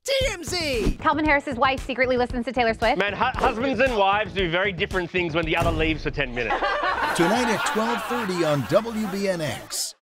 TMZ! Calvin Harris's wife secretly listens to Taylor Swift. Man, husbands and wives do very different things when the other leaves for 10 minutes. Tonight at 12:30 on WBNX.